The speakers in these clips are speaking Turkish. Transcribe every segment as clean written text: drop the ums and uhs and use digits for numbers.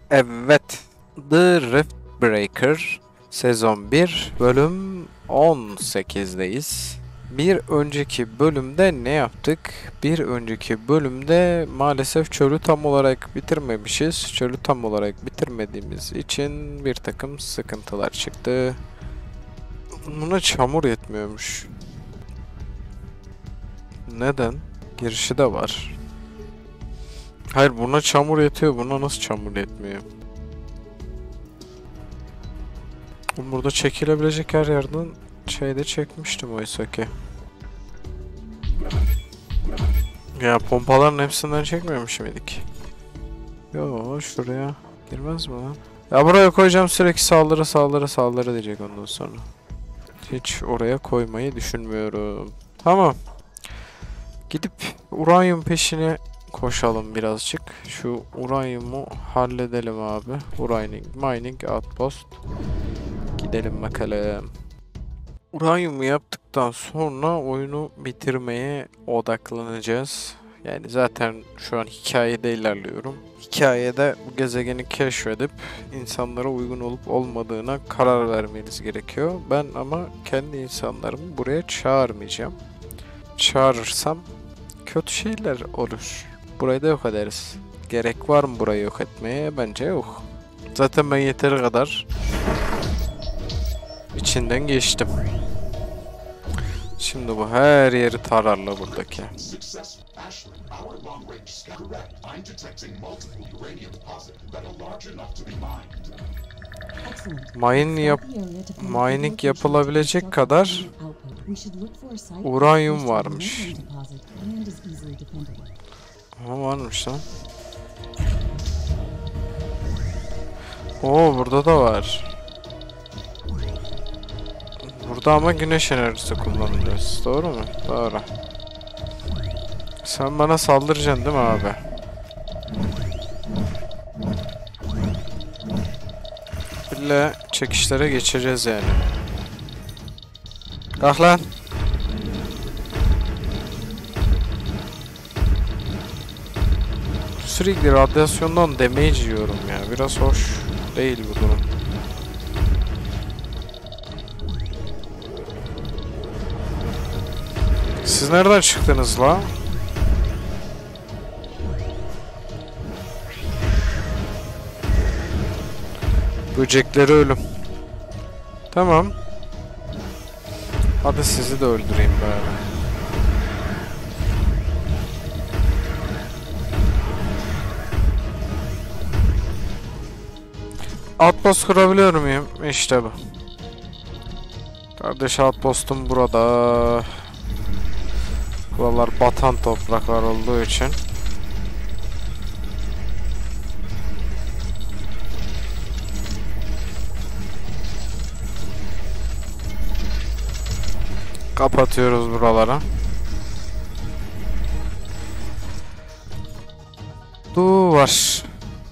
Evet. The Rift Breaker sezon 1 bölüm 18'deyiz. Bir önceki bölümde ne yaptık? Bir önceki bölümde maalesef çölü tam olarak bitirmemişiz. Çölü tam olarak bitirmediğimiz için bir takım sıkıntılar çıktı. Buna çamur yetmiyormuş. Neden? Girişi de var. Hayır, buna çamur yetiyor. Buna nasıl çamur yetmiyor? Burada çekilebilecek her yerden şeyde çekmiştim oysa ki. Ya pompaların hepsinden çekmemiş miydik? Yo, şuraya girmez mi lan? Ya buraya koyacağım, sürekli saldırı diyecek ondan sonra. Hiç oraya koymayı düşünmüyorum. Tamam. Gidip uranyum peşine koşalım birazcık. Şu uranyumu halledelim abi. Uranium mining outpost. Gidelim bakalım. Uranyumu yaptıktan sonra oyunu bitirmeye odaklanacağız. Yani zaten şu an hikayede ilerliyorum. Hikayede bu gezegeni keşfedip insanlara uygun olup olmadığına karar vermeniz gerekiyor. Ben ama kendi insanlarımı buraya çağırmayacağım. Çağırırsam kötü şeyler olur. Burayı da yok ederiz. Gerek var mı burayı yok etmeye? Bence yok. Zaten ben yeteri kadar içinden geçtim. Şimdi bu her yeri tararla buradaki. Mining yapılabilecek kadar uranyum varmış. Ama varmış lan. Oo, burada da var. Burada ama güneş enerjisi kullanacağız. Doğru mu? Doğru. Sen bana saldıracaksın değil mi abi? İlla çekişlere geçeceğiz yani. Kalk lan. Sürekli radyasyondan damage yiyorum ya. Biraz hoş değil bu durum. Siz nereden çıktınız la? Böcekleri ölüm. Tamam. Hadi sizi de öldüreyim bari. Outpost kurabiliyor muyum? İşte bu. Kardeş, outpost'um burada. Buralar batan topraklar olduğu için kapatıyoruz buralara. Duvar.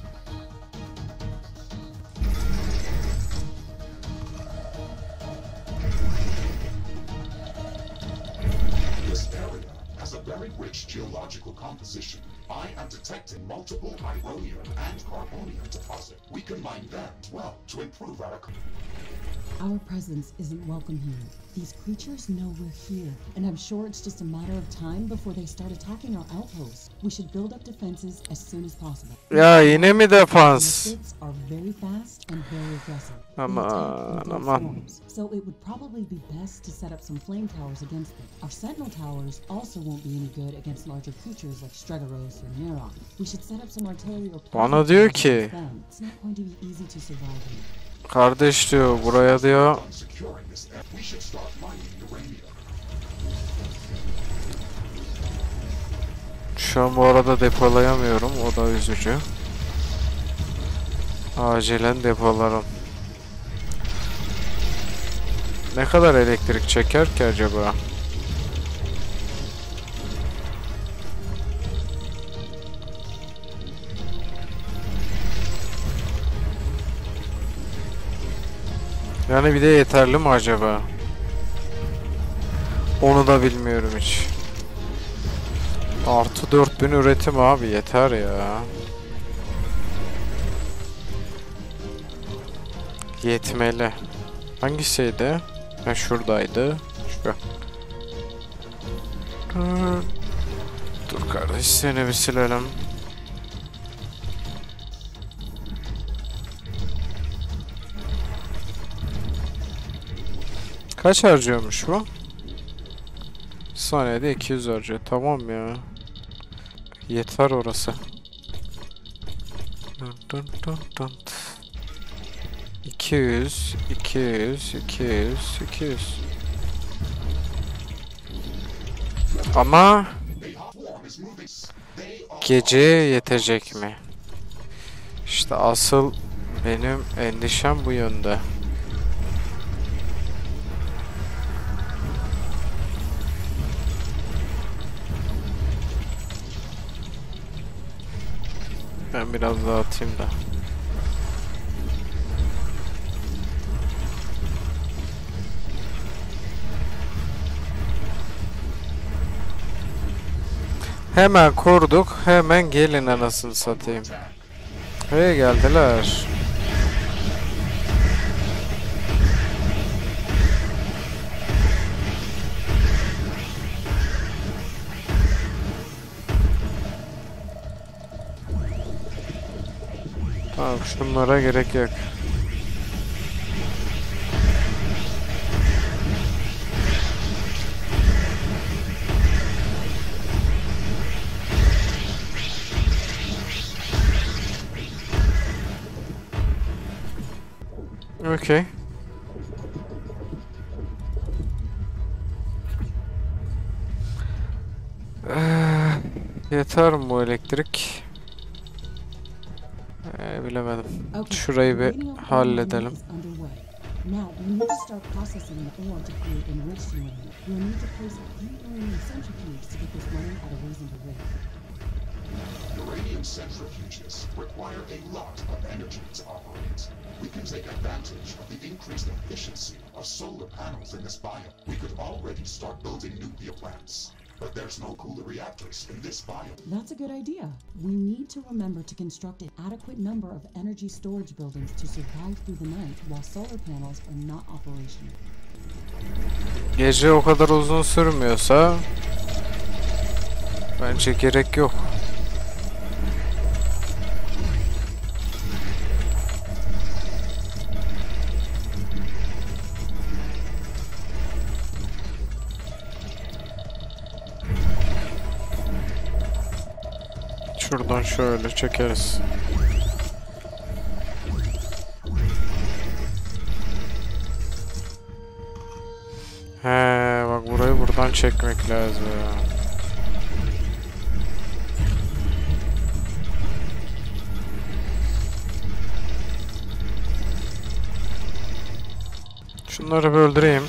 Geological composition. I am detecting multiple Ironian and Carbonian deposits. We can mine them as well to improve Our presence isn't welcome here. These creatures know we're here, and I'm sure it's just a matter of time before they start attacking our outposts. We should build up defenses as soon as possible. Ya yine mi defans? Are very fast and very aggressive. Aman. So it would probably be best to set up some flame towers against them. Our sentinel towers also won't be any good against larger creatures like Stregoros or Neuron. We should set up some arterial. Bana diyor ki, it's not going to be easy to survive here. kardeş diyor, buraya diyor şu an bu arada depolayamıyorum, o da üzücü. Acilen depolarım. Ne kadar elektrik çeker ki acaba? Yani bir de yeterli mi acaba? Onu da bilmiyorum hiç. Artı 4000 üretim abi, yeter ya. Yetmeli. Hangisiydi? Ha, şuradaydı. Şu. Dur kardeş, seni bir silelim. Kaç harcıyormuş bu? Saniyede 200 harcıyor. Tamam ya. Yeter orası. 200, 200, 200, 200. Ama geceye yetecek mi? İşte asıl benim endişem bu yönde. Ben biraz daha atayım da. Hemen kurduk. Hemen gelin anasını satayım. Buraya geldiler. Tamam, şunlara gerek yok. Okay. Yeter mi bu elektrik? Bilemedim. Şurayı bir halledelim. Now, we need to start processing the ore to create enriched uranium. We'll need to place a few uranium centrifuges to get this running at a reasonable rate. Uranium centrifuges require a lot of energy to operate. We can take advantage of the increased efficiency of solar panels in this biome. We could already start building nuclear plants. But there's no cooler reactors in this biome. That's a good idea. We need to remember to construct an adequate number of energy storage buildings to survive through the night while solar panels are not operational. Gece o kadar uzun sürmüyorsa bence gerek yok. Şuradan şöyle çekeriz. He, bak burayı buradan çekmek lazım. Şunları bir öldüreyim.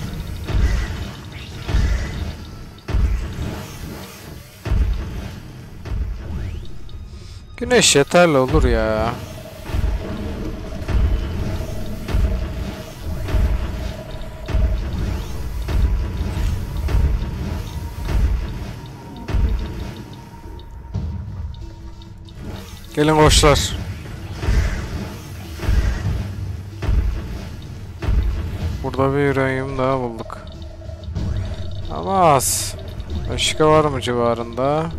Güneş yeterli olur ya. Gelin koçlar. Burada bir uranyum daha bulduk. Ama az. Başka var mı civarında?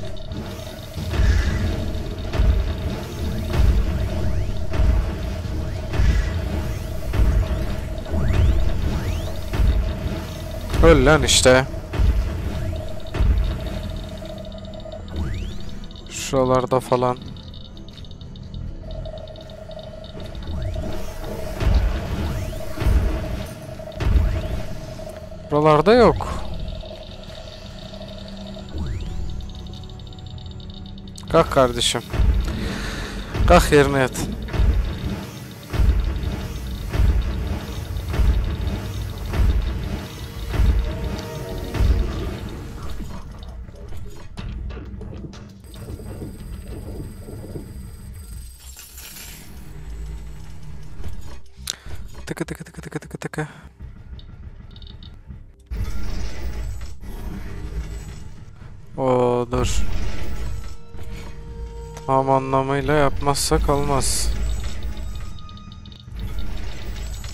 Öl lan işte. Şuralarda falan. Buralarda yok. Kalk kardeşim. Kalk yerine yat. Tıkı tıkı tıkı tıkı tıkı tıkı. Oo, dur. Tam anlamıyla yapmazsak olmaz.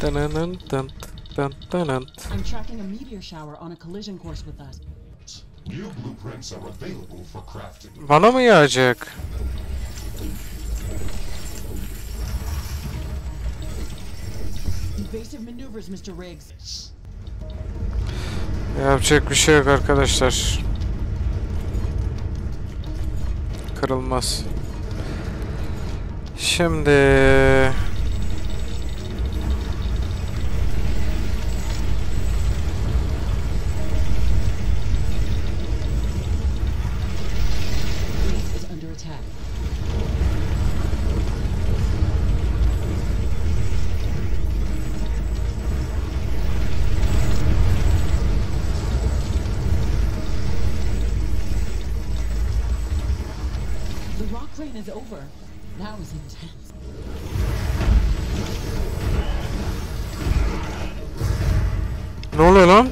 Dın dın dın dın. I'm tracking a meteor shower on a collision course with us. New blueprints are available for crafting. Bana mı yağacak? Evasive maneuvers, Mr. Riggs. Yapacak bir şey yok arkadaşlar. Kırılmaz. Şimdi Riggs is under attack. The rock rain is over. That was intense. ne oluyor lan?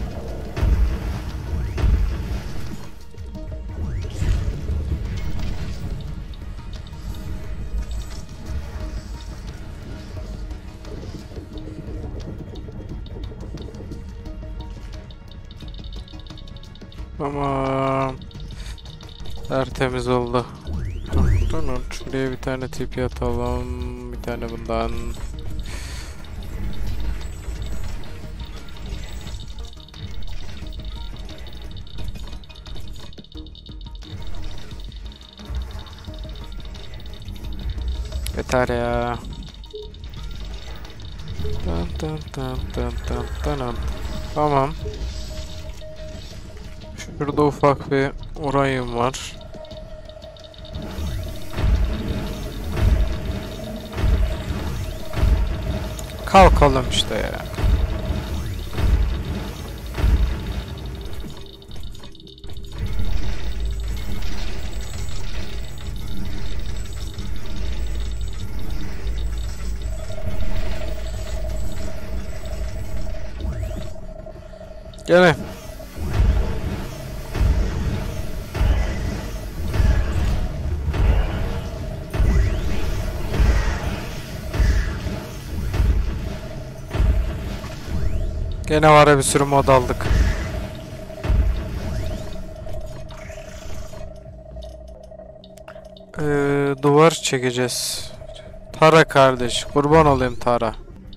Tamam. Tertemiz oldu. Tamam. Şuraya bir tane tipi atalım. Bir tane bundan. Yeter ya. Dın dın dın dın dın dın. Tamam. Şurada ufak bir uranyum var. Kalkalım işte ya. Gene. Gene var ya bir sürü mod aldık. Duvar çekeceğiz. Tara kardeş, kurban olayım Tara.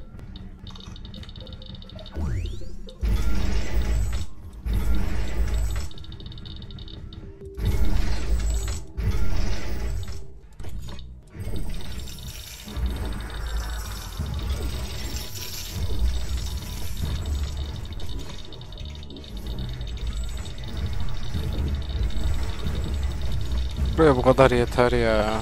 Buraya bu kadar yeter ya.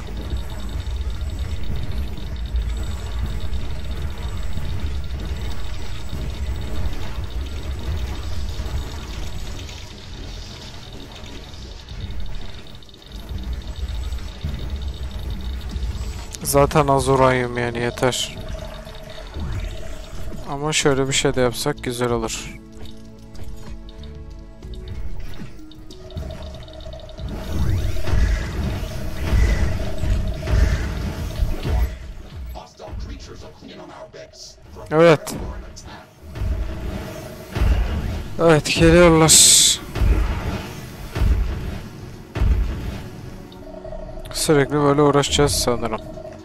Zaten az uranyum yani yeter. Ama şöyle bir şey de yapsak güzel olur. Hostile creatures are cleaning on our base. Evet. Evet geliyorlar. Sürekli böyle uğraşacağız sanırım.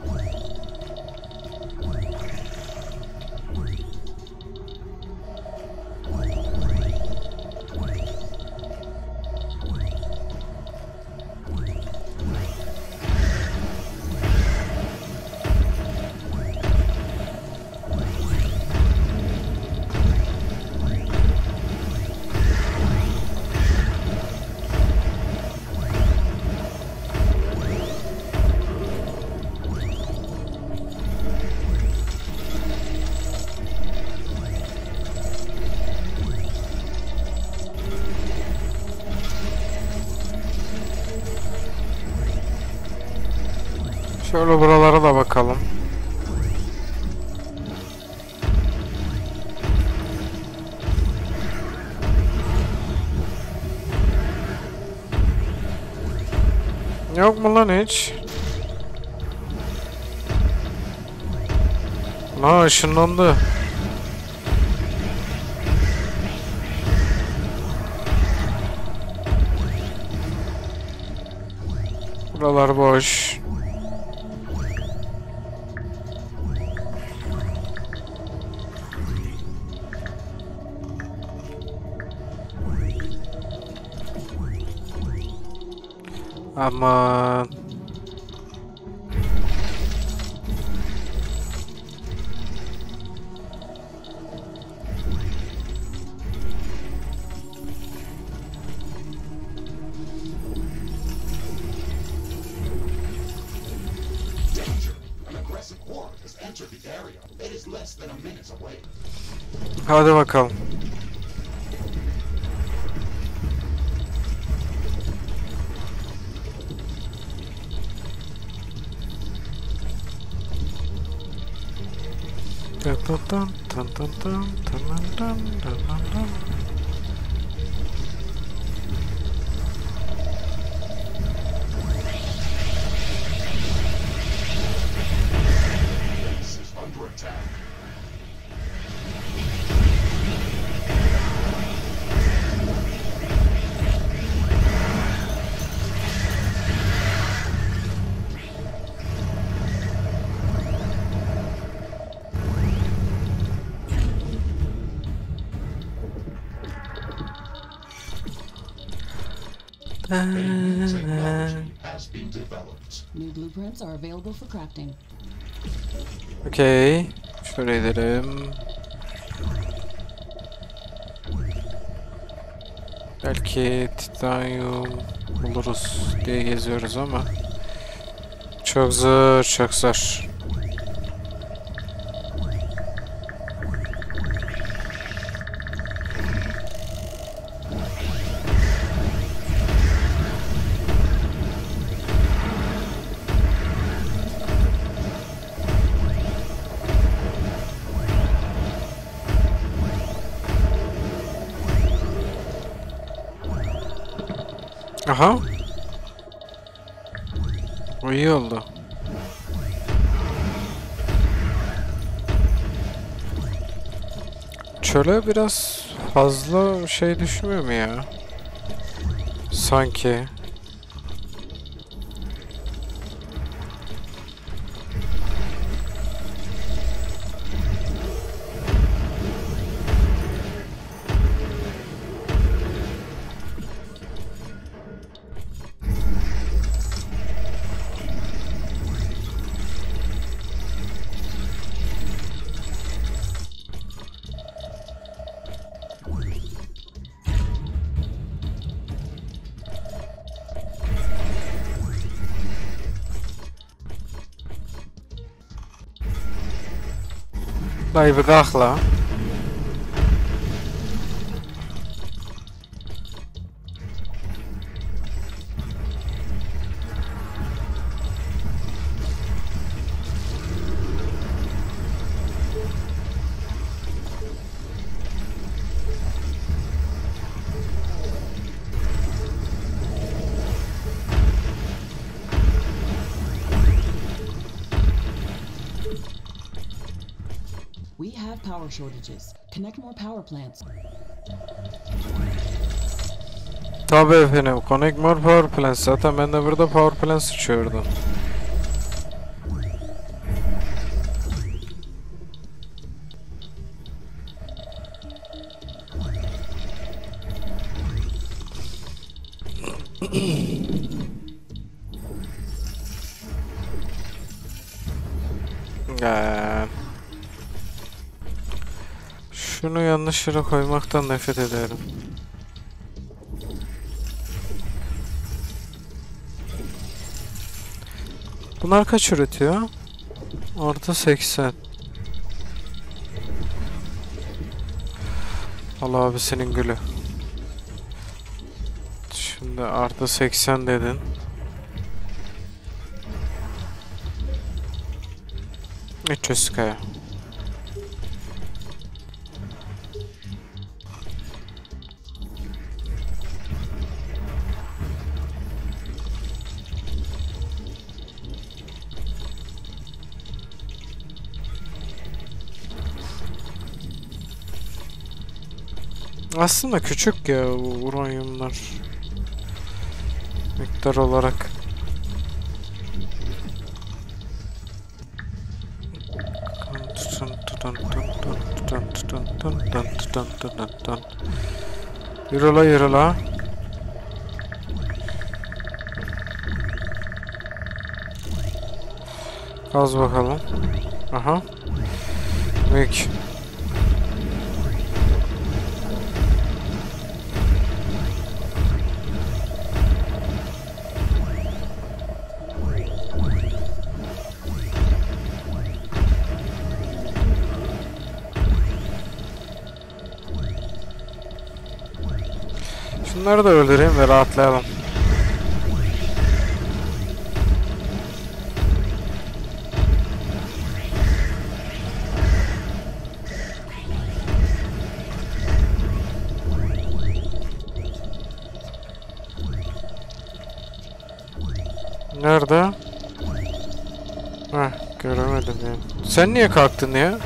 Şöyle buralara da bakalım. Yok mu lan hiç? Lan ışınlandı. Buralar boş. Aman. Danger! An aggressive horde has entered the area. It is less than a minute away. Hadi bakalım. Dun dun dun dun dun dun dun dun dun dun. Base is under attack. A new technology has been developed. New blueprints are available for crafting. Okey. Şöyle gidelim. Belki titanyum buluruz diye geziyoruz ama çok zor, çok zor. Aha. O iyi oldu. Çöle biraz fazla şey düşmüyor mu ya? Sanki. Dayı bir kalk la. We have power shortages. Connect more power plants. Tabii efendim. Connect more power plants. Zaten ben de burada power plants uçuyordum. Şunu yanlış yere koymaktan nefret ederim. Bunlar kaç üretiyor? Artı 80. Allah abi senin gülü. Şimdi artı 80 dedin. $300 kaya. Aslında küçük ya bu uranyumlar miktar olarak. Dın dın dın dın dın dın. Yürü la yürü la. Kaz bakalım. Aha. Mük. Şunları da öldüreyim ve rahatlayalım. Nerede? Heh, göremedim ya. Sen niye kalktın ya?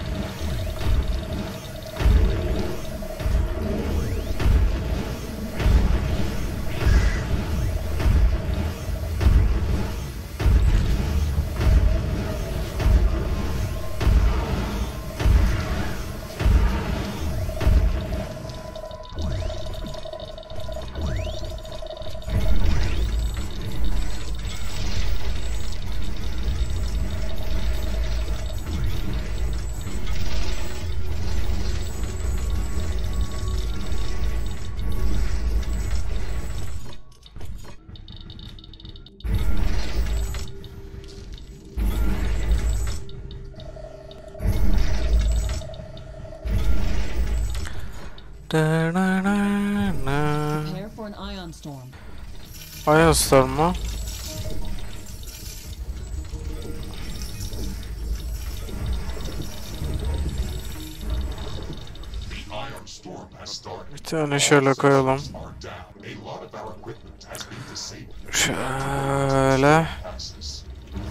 Prepare for an ion storm. Ayaslar mı? The ion storm has started. Bir tane şöyle koyalım. Are down. A lot of our equipment has been disabled. Şöyle. Access.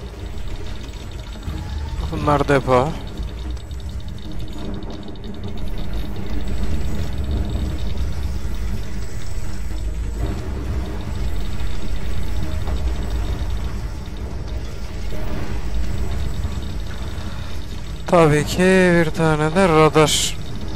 Bunlar depo. Tabii ki bir tane de radar.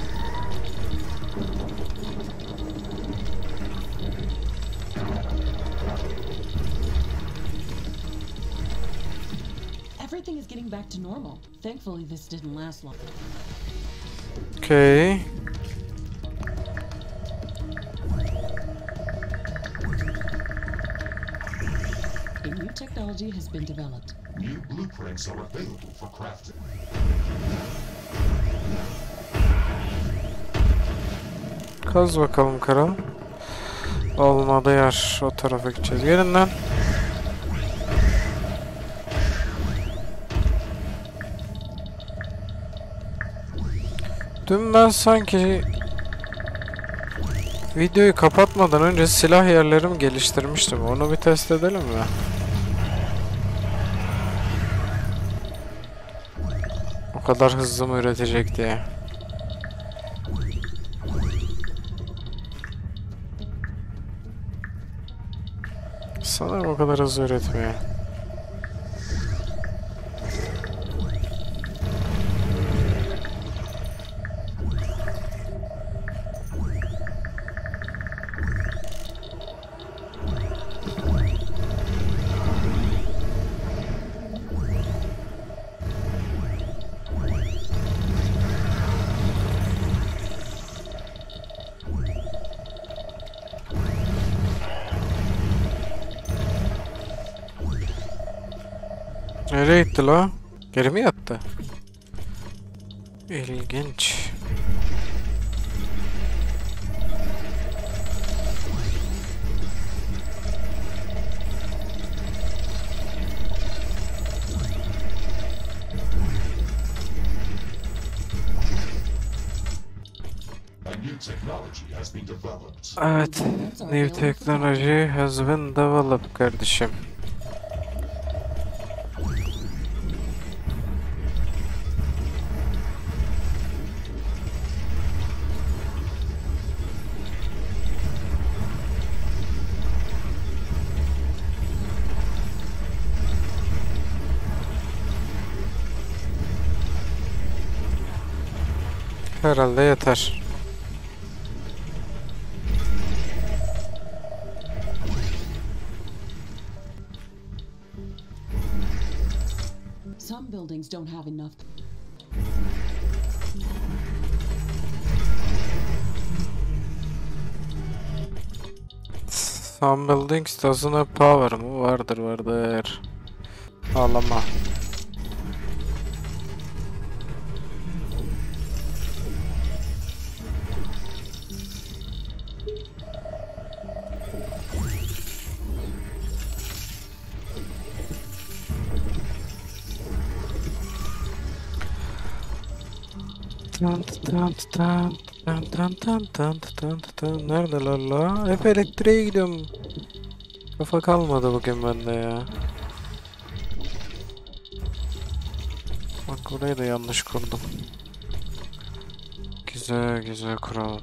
Everything is getting back to normal. Thankfully, this didn't last long. Okay. A new technology has been developed. New blueprints are available for crafting. Kaz bakalım kral. Olmadı yer. O tarafa gideceğiz. Gelin lan. Dün ben sanki videoyu kapatmadan önce silah yerlerimi geliştirmiştim. Onu bir test edelim mi? O kadar hızlı mı üretecek diye. Sanırım o kadar hızlı üretmiyor. Nereye gitti la? Geri mi yattı? İlginç. A new technology has been developed. Evet. New technology has been developed kardeşim. Herhalde yeter. Some buildings don't have enough. Some buildings doesn't have power mı? Vardır vardır. Ağlama. Neredeler la? Hep elektriğe gidiyorum. Kafa kalmadı bugün bende ya. Bak burayı da yanlış kurdum. Güzel güzel kuralım.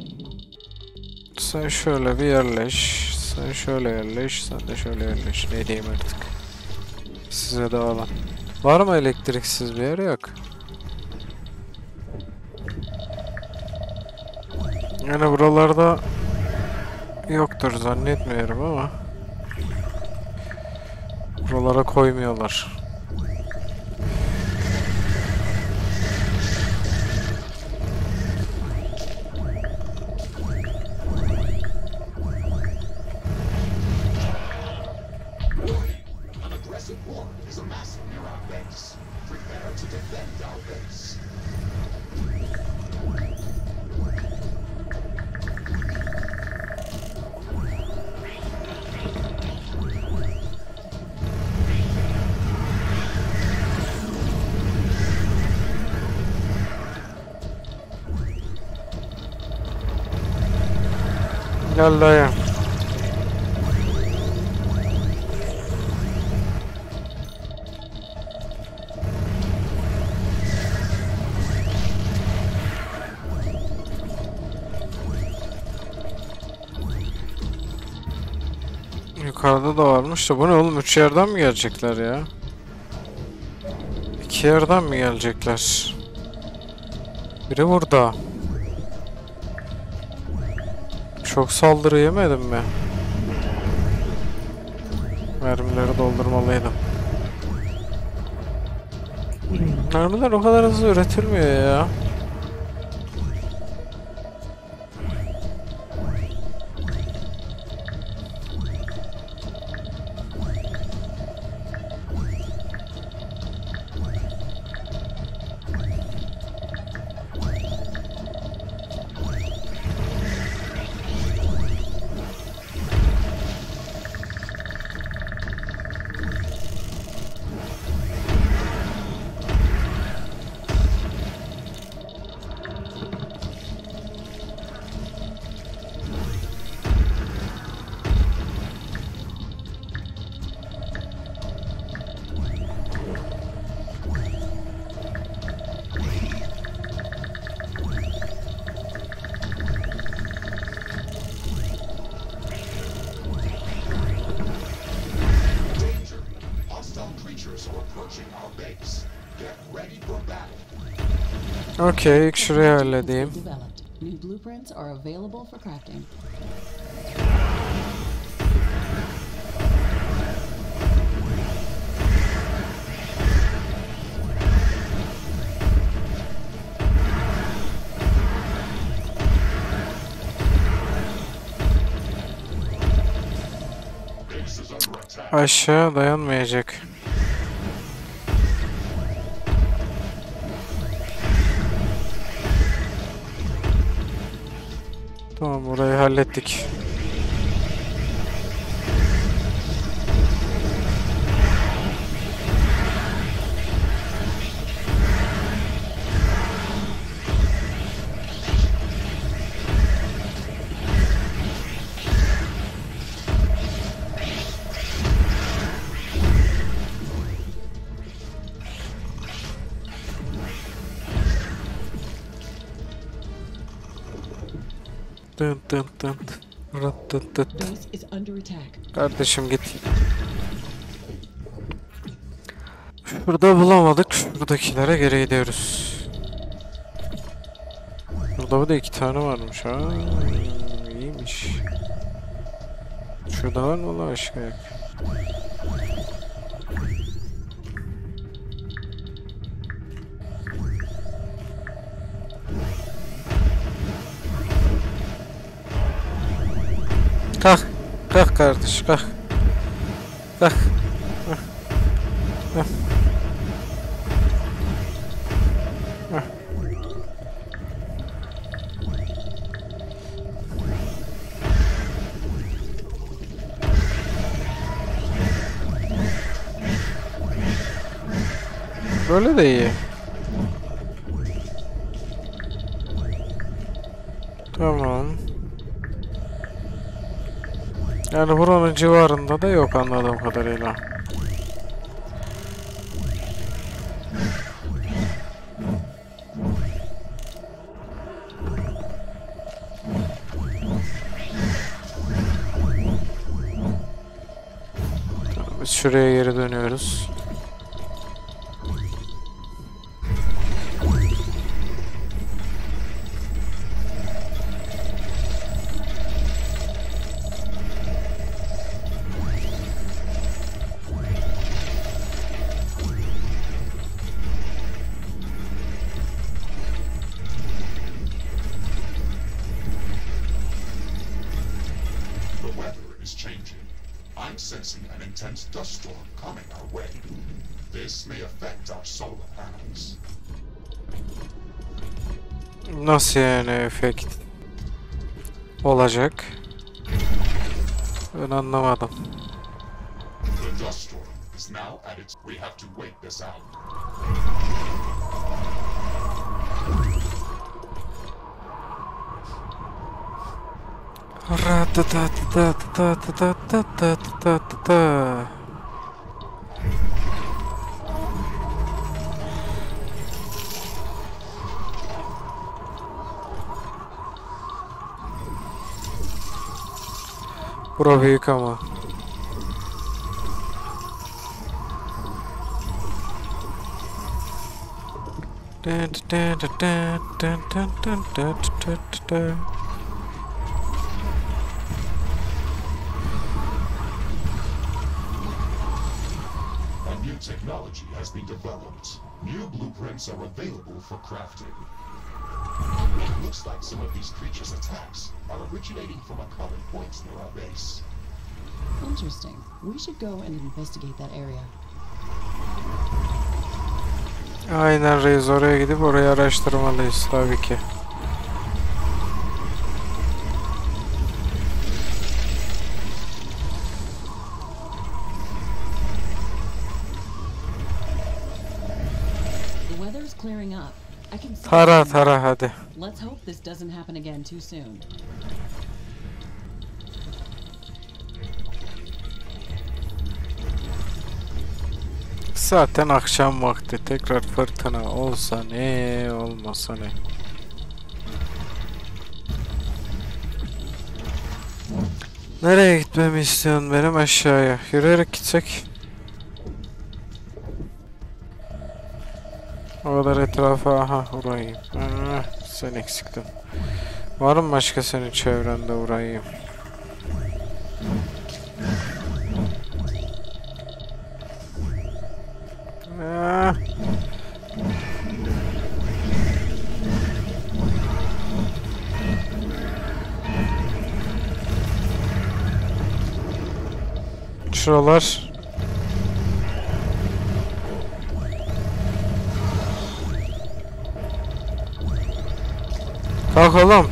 Sen şöyle bir yerleş. Sen şöyle yerleş. Sen de şöyle yerleş. Ne diyeyim artık. Size de alan. Var mı elektriksiz bir yer? Yok. Yani buralarda yoktur zannetmiyorum ama buralara koymuyorlar. An aggressive horde is amassing near our base. Prepare to defend our base. Gel dayı. Yukarıda da varmış da bu ne oğlum, 3 yerden mi gelecekler ya? 2 yerden mi gelecekler? Biri burada. Çok saldırı yemedim mi? Mermileri doldurmalıydım. Mermiler o kadar hızlı üretilmiyor ya. Okey, ilk şurayı halledeyim. New blueprints are available for crafting. Aşağı dayanmayacak. Tamam, burayı hallettik. Dın dın dın. Rat dın dın. Base is under attack. Kardeşim git. Şurada bulamadık. Şuradakilere geri gidiyoruz. Burada da 2 tane varmış ha. İyiymiş. Şurada var mı Allah aşkına? Yok. Kalk. Kalk kardeş kalk. Kalk. Hah. Hah. Hah. Böyle de iyi. Tamam. Yani buranın civarında da yok anladığım kadarıyla. Biz şuraya geri dönüyoruz. The weather is changing. I'm sensing an intense dust storm coming our way. This may affect our solar panels. Nasıl yani efekt olacak? Ben anlamadım. The dust storm is now at its... We have to wait this out. Bura büyük ama. A new technology has been developed. New blueprints are available for crafting. It looks like some of these creatures' attacks are originating from a common point near our base. Interesting. We should go and investigate that area. Aynen reis, oraya gidip orayı araştırmalıyız tabii ki. The weather's clearing up. I can see Tara it. tara hadi. Let's hope this doesn't happen again too soon. Zaten akşam vakti, tekrar fırtına olsa ne olmasa ne. Nereye gitmemi istiyorsun benim? Aşağıya yürüyerek gitsek. O kadar etrafa, aha uğrayayım. Sen eksiktin. Var mı başka senin çevrende uğrayayım? Ah. Şuralar. Kalk oğlum.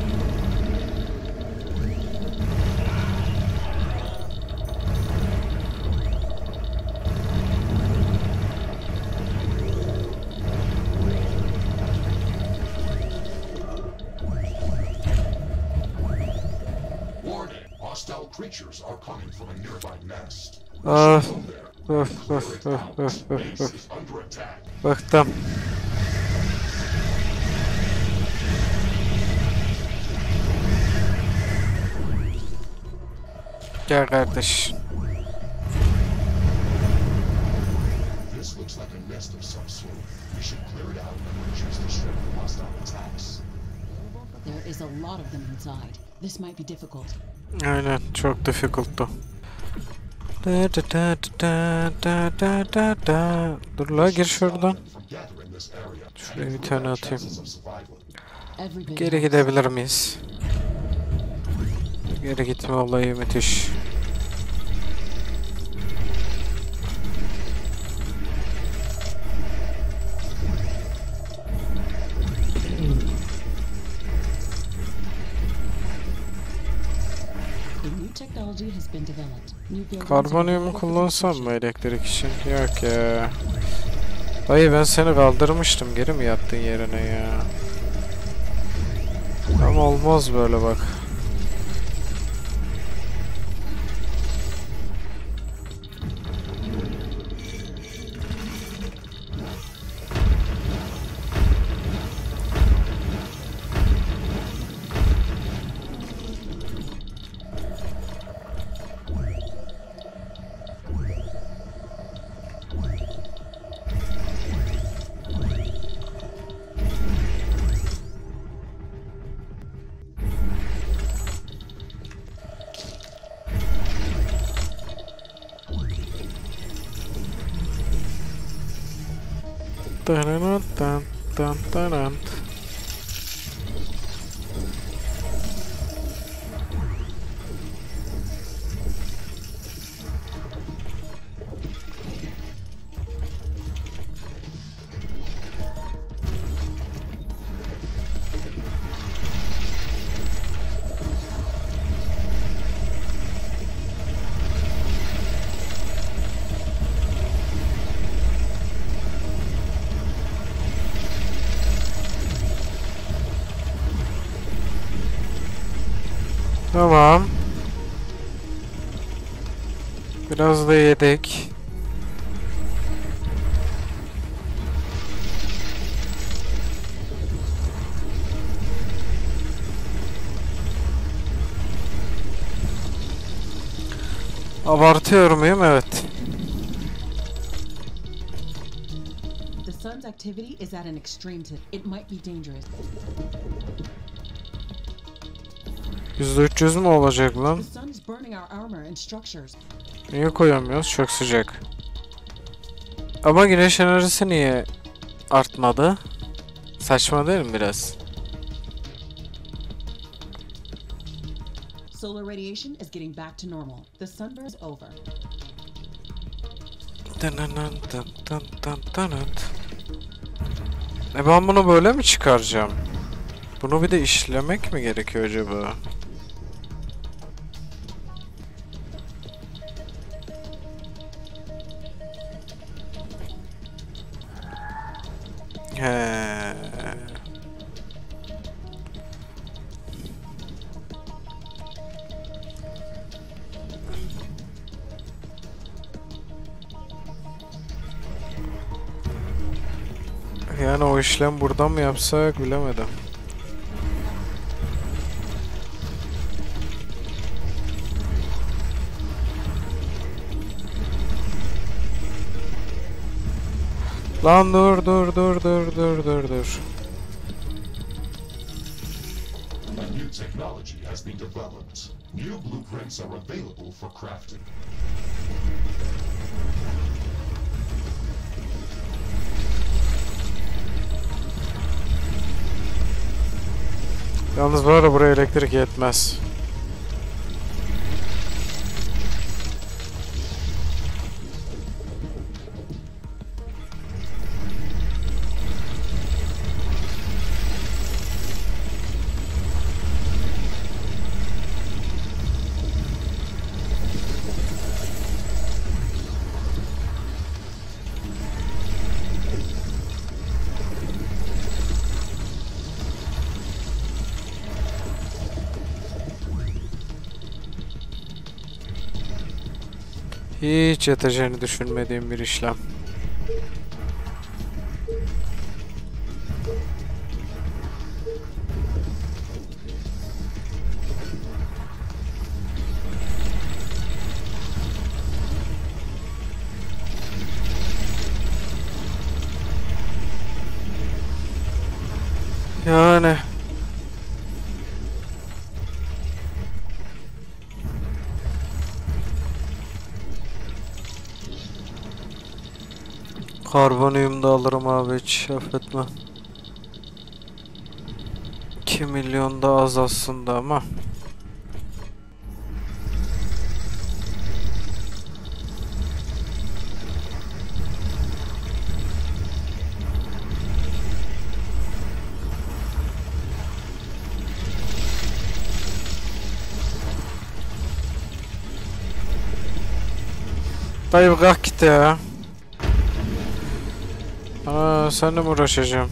Warning! Hostile creatures are coming from a nearby nest. Ah. Go there. Öf Clear öf it öf out. öf Base öf öf. is under attack. Bıktım. Gel kardeş. This looks like a nest of some sort. We should clear it out and reduce the strength of hostile attacks. There is a lot of them inside. This might be difficult. Aynen, çok difficult'tu. Dur la, gir şuradan. Şuraya bir tane atayım. Every bit Geri helps. gidebilir miyiz? Geri gitme olayı müthiş. The new technology has been developed. New buildings are Karbonyumu ready for kullansam mı construction. elektrik için? Yok ya. Dayı, ben seni kaldırmıştım. Geri mi yattın yerine ya? Ama olmaz böyle bak. Tan. Tamam. Biraz da yedik. Abartıyor muyum? Evet. The sun's activity is at an extreme tip. It might be dangerous. %300 mü olacak lan? The sun is burning our armor and structures. Niye koyamıyoruz? Çok sıcak. Ama güneş enerjisi niye artmadı? Saçma değil mi biraz? Solar radiation is getting back to normal. The sunburn is over. Ben bunu böyle mi çıkaracağım? Bunu bir de işlemek mi gerekiyor acaba? He. Yani o işlem buradan mı yapsak bilemedim. Lan dur. A new technology has been developed. New blueprints are available for crafting. Yalnız bu arada buraya elektrik yetmez. Hiç yeteceğini düşünmediğim bir işlem. Yani Karbonyum da alırım abi, hiç affetme. 2 milyon da az aslında ama. Dayı kalk git ya. Seninle mi uğraşacağım?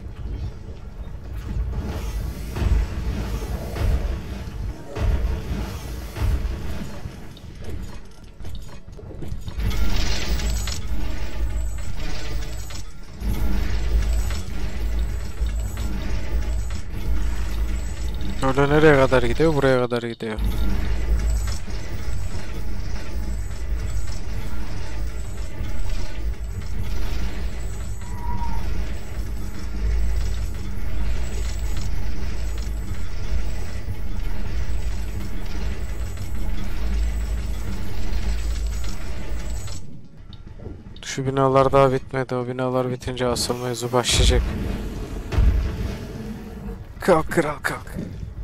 Öyle nereye kadar gidiyor? Buraya kadar gidiyor. Şu binalar daha bitmedi. O binalar bitince asıl mevzu başlayacak. Kalk kral kalk.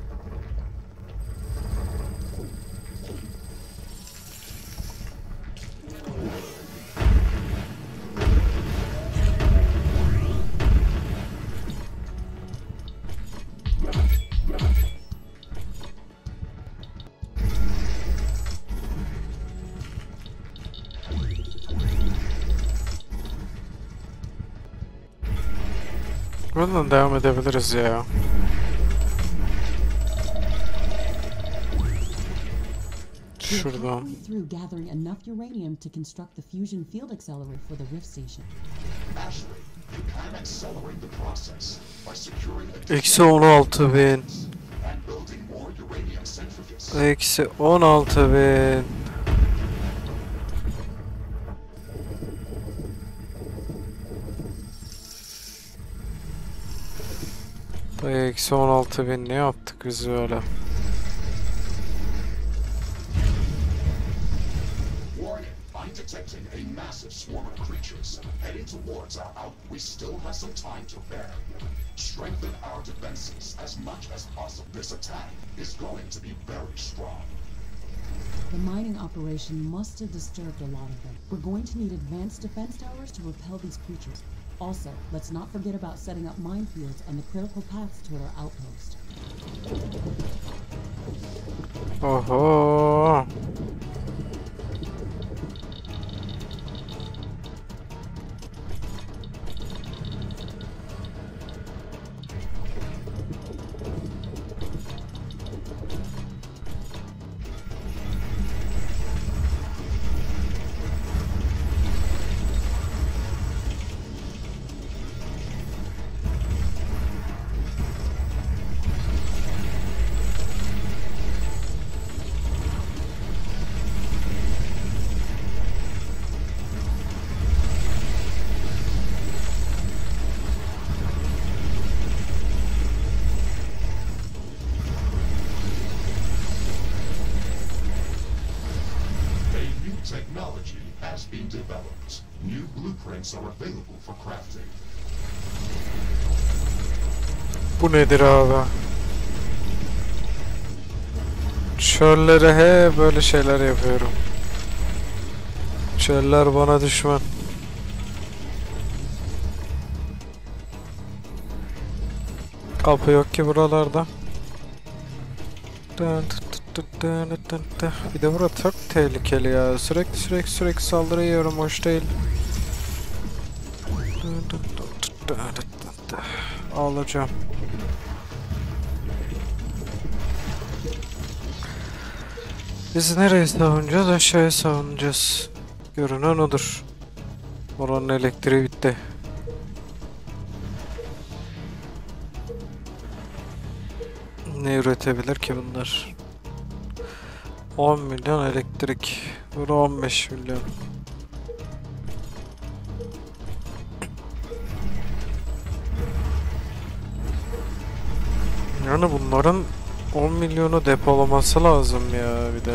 Buradan devam edebiliriz ya. We're Şuradan. halfway through gathering enough uranium to construct the fusion field accelerator for the Rift Station. Ashley, you can accelerate the process by securing Eksi 16.000. and building more uranium centrifuges. Eksi 16.000. Eksi 16.000 ne yaptık biz öyle? Warning, I'm detecting a massive swarm of creatures heading towards our out. We still have some time to bear. Strengthen our defenses as much as possible. This attack is going to be very strong. The mining operation must have disturbed a lot of them. We're going to need advanced defense towers to repel these creatures. Also, let's not forget about setting up minefields and the critical paths to our outpost. Oho. A new technology has been developed. New blueprints are available for crafting. Bu nedir abi? Çöllere he böyle şeyler yapıyorum. Çöller bana düşman. Kapı yok ki buralarda. Bir de burası çok tehlikeli ya. Sürekli saldırı yiyorum. Hoş değil. Alacağım. Biz nereye savunacağız? Aşağıya savunacağız. Görünen odur. Oranın elektriği bitti. Ne üretebilir ki bunlar? 10 milyon elektrik. Bura 15 milyon. Yani bunların 10 milyonu depolaması lazım ya bir de.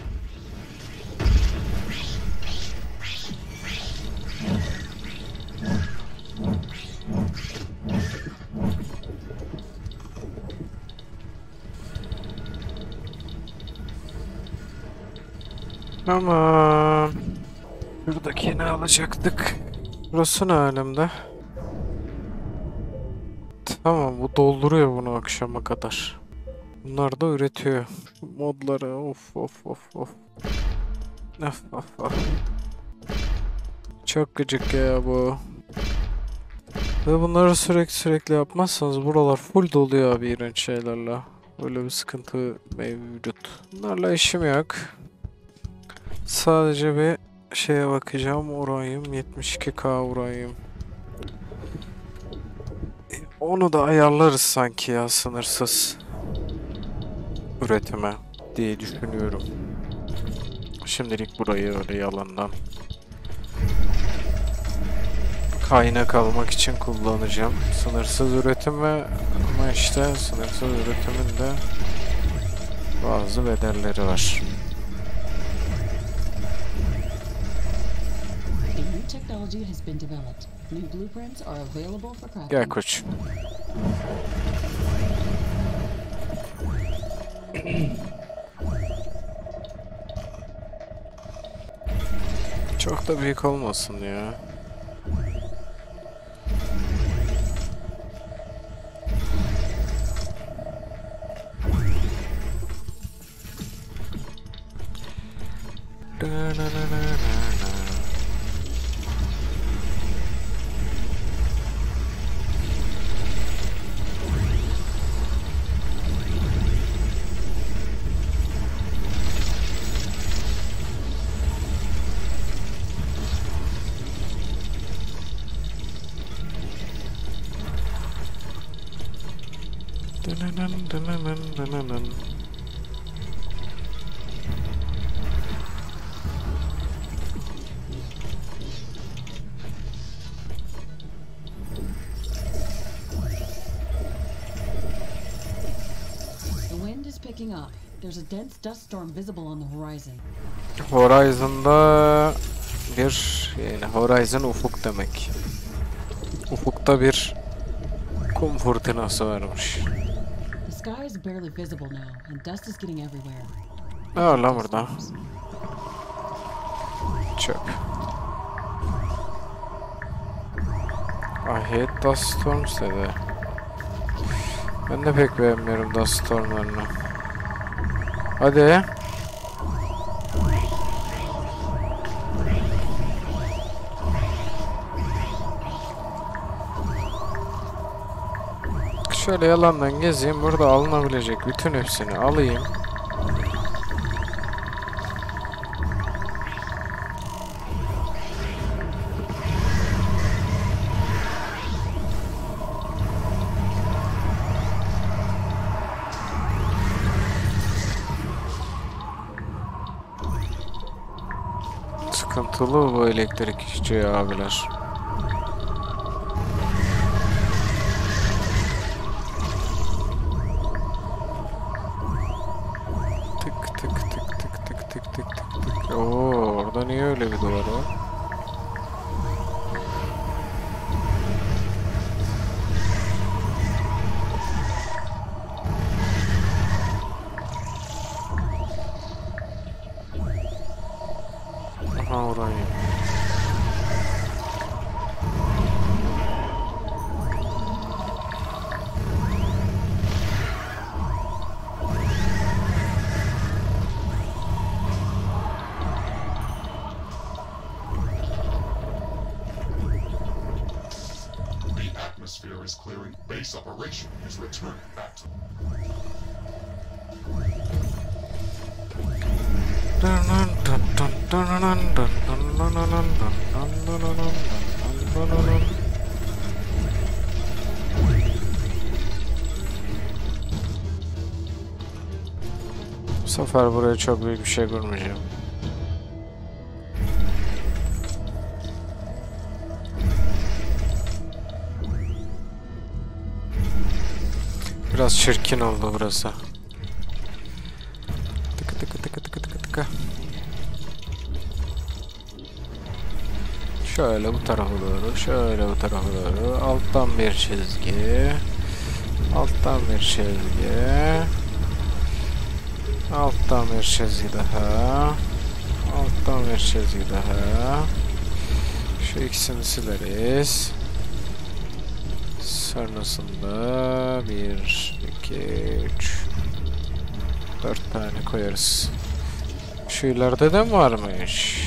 Aman. Şuradakini alacaktık. Burası ne alemde? Tamam, bu dolduruyor bunu akşama kadar. Bunlar da üretiyor. Şu modları of of of of. Of of of. Çok gıcık ya bu. Ve bunları sürekli yapmazsanız buralar full doluyor abi iğrenç şeylerle. Öyle bir sıkıntı mevcut. Bunlarla işim yok. Sadece bir şeye bakacağım. Uranyum 72K uranyum. Onu da ayarlarız sanki ya, sınırsız üretime diye düşünüyorum. Şimdilik burayı öyle yalandan kaynak almak için kullanacağım. Sınırsız üretim ve ama işte sınırsız üretimin de bazı bedelleri var. A new technology has been developed. New blueprints are available for crafting. Gel koç. Çok da büyük olmasın ya. The wind is picking up. There's a dense dust storm visible on the horizon. Horizon'da yani Horizon ufuk demek. Ufukta bir kum fırtınası varmış. The sky is barely visible now, and dust is getting everywhere. Ne var lan burada? Çöp. I hate dust storms dedi. Ben de pek beğenmiyorum dust stormlarını. Hadi. Şöyle yalandan gezeyim. Burada alınabilecek bütün hepsini alayım. Sıkıntılı bu elektrik işçi abiler. Tık tık tık tık tık tık tık tık tık. Oo, orada niye öyle bir duvar var? Aha, orayı. The atmosphere is clearing. Base operation is returning back to. Bu sefer buraya çok büyük bir şey görmeyeceğim. Biraz çirkin oldu burası. Tıkı tıkı tıkı tıkı tıkı tıkı. Şöyle bu tarafa doğru, şöyle bu tarafa doğru. Alttan bir çizgi. Alttan bir çizgi. Alttan bir çizgi daha. Buradan vereceğiz bir daha. Şu ikisini sileriz. Sonrasında 1, 2, 3, 4 tane koyarız. Şu ileride de mi varmış?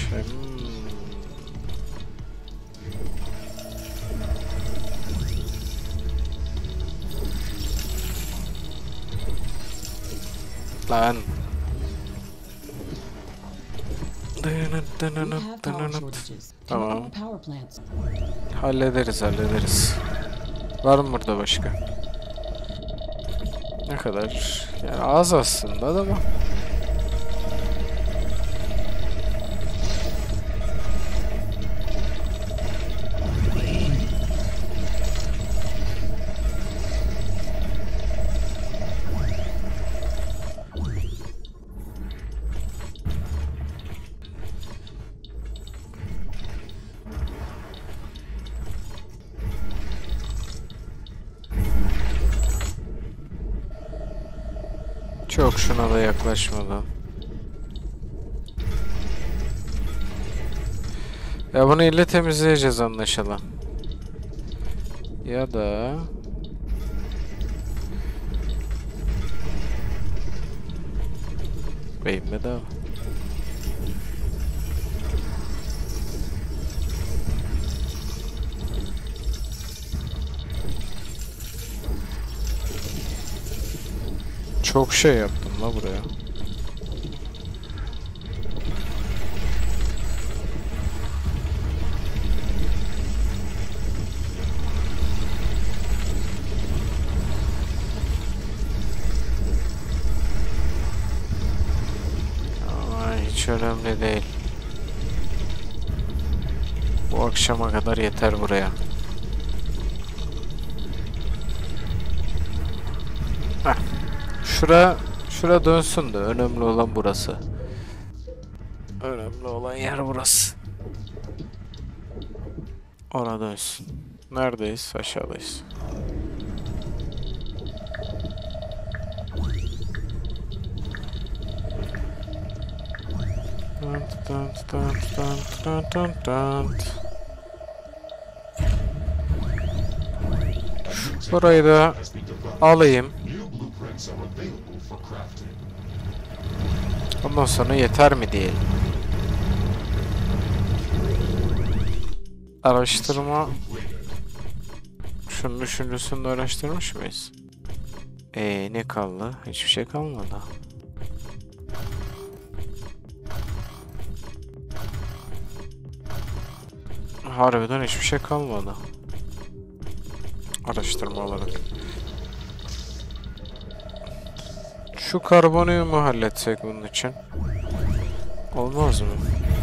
Lan. We have power shortages. Tamam. Chemical power plants. Hallederiz. Var mı burada başka? Ne kadar? Yani az aslında da ama. Çok şuna da yaklaşmadan. Ya bunu ille temizleyeceğiz anlaşılan. Ya da... Beyin bedava. Çok şey yaptım la buraya. Ama hiç önemli değil. Bu akşama kadar yeter buraya. Heh. Şura dönsün de önemli olan burası. Önemli olan yer burası. Ona dönsün. Neredeyiz? Aşağıdayız. Burayı da alayım. Ondan sonra yeter mi diyelim. Araştırma. Şunun üçüncüsünü de araştırmış mıyız? Ne kaldı? Hiçbir şey kalmadı. Harbiden hiçbir şey kalmadı. Araştırma olarak. Şu karbonyumu halletsek bunun için. Olmaz mı?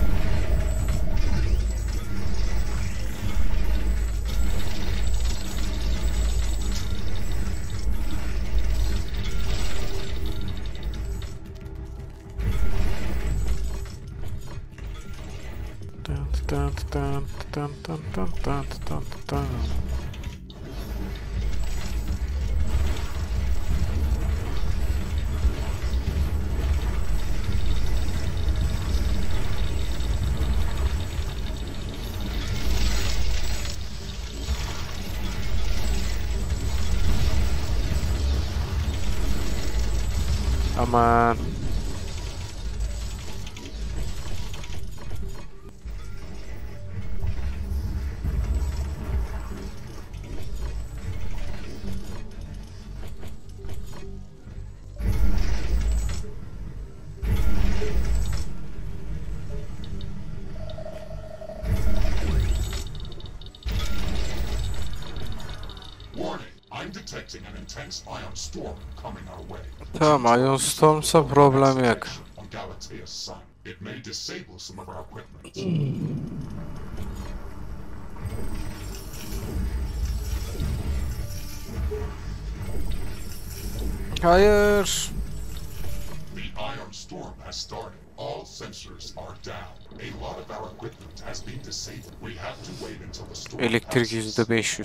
Aman. Warning, I'm detecting an intense ion storm coming our way. Tamam, Ion Storm'sa problem yok. On Galatea's sun. It may disable some of our equipment. Hayır. The ion storm has started. All sensors are down. A lot of our equipment has been disabled. We have to wait until the storm Elektrik passes. %500.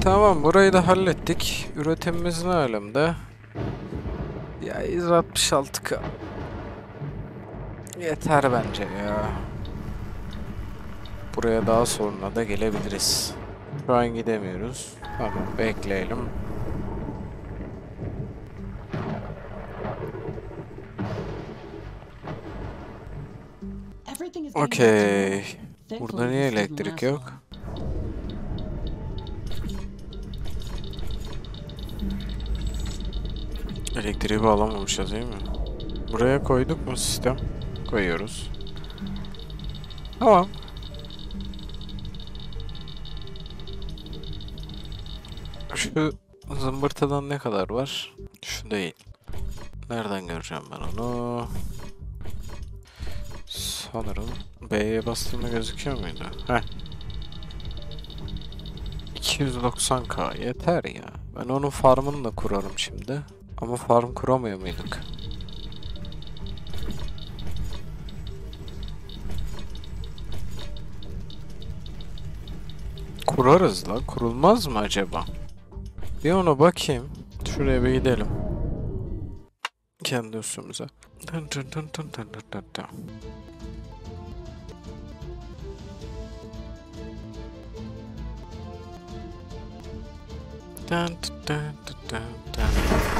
Tamam, burayı da hallettik. Üretimimiz ne alemde? Ya 166K. Yeter bence ya. Buraya daha sonra da gelebiliriz. Şu an gidemiyoruz. Tamam, bekleyelim. Everything is getting back to Okey. normal. Burada Thankfully, niye this doesn't elektrik last yok? long. Elektriği bağlamamışız değil mi? Buraya koyduk mu sistem? Koyuyoruz. Tamam. Şu zımbırtıdan ne kadar var? Şu değil. Nereden göreceğim ben onu? Sanırım B'ye bastığımda gözüküyor muydu? Heh. 290K yeter ya. Ben onun farmını da kurarım şimdi. Ama farm kuramıyor muyduk? Kurarız la. Kurulmaz mı acaba? Bir ona bakayım. Şuraya bir gidelim. Kendi üstümüze. Dın dın dın dın dın dın dın dın. Dun dun dun dun dun.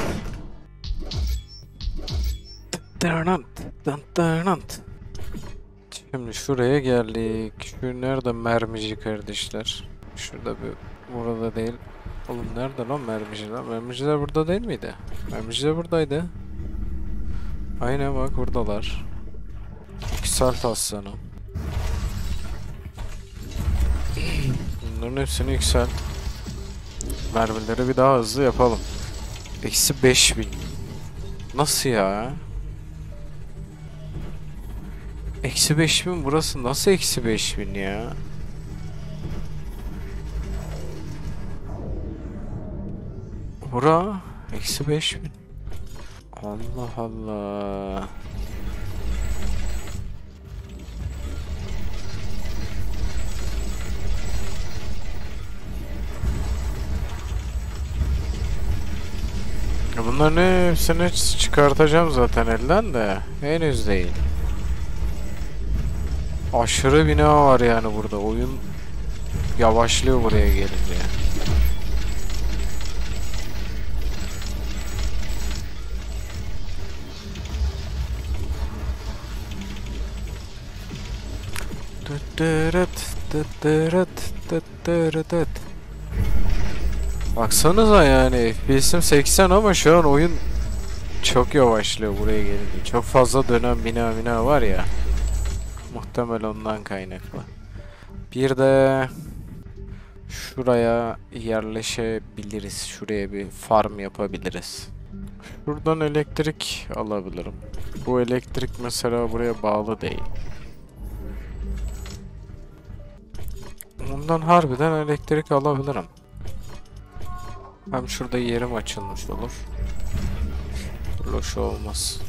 Dın dın dın dın. Şimdi şuraya geldik. Şu nerede mermici kardeşler? Şurada bir, burada değil. Oğlum nerede lan mermiciler? Mermiciler burada değil miydi? Mermiciler buradaydı. Aynen bak buradalar. Yükselt aslanım. Bunların hepsini yükselt. Mermileri bir daha hızlı yapalım. Eksi 5000. Nasıl ya? Eksi 5000 burası nasıl eksi 5000 ya? Bura eksi 5000. Allah Allah. Bunların hepsini çıkartacağım zaten elden de. Henüz değil. Aşırı bina var yani burada. Oyun yavaşlıyor buraya gelince. Baksanıza yani FPS'im 80 ama şu an oyun çok yavaşlıyor buraya gelince. Çok fazla dönen bina var ya. Muhtemel ondan kaynaklı. Bir de şuraya yerleşebiliriz. Şuraya bir farm yapabiliriz. Şuradan elektrik alabilirim. Bu elektrik mesela buraya bağlı değil. Bundan harbiden elektrik alabilirim. Hem şurada yerim açılmış olur. Loş olmaz.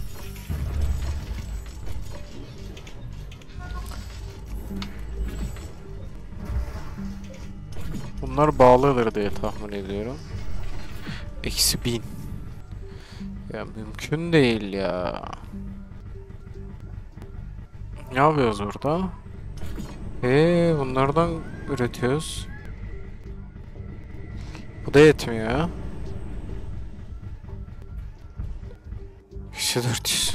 Bunlar bağlıdır diye tahmin ediyorum. Eksi 1000. Ya mümkün değil ya. Ne yapıyoruz burada? Bunlardan üretiyoruz. Bu da yetmiyor ya. İşte 400.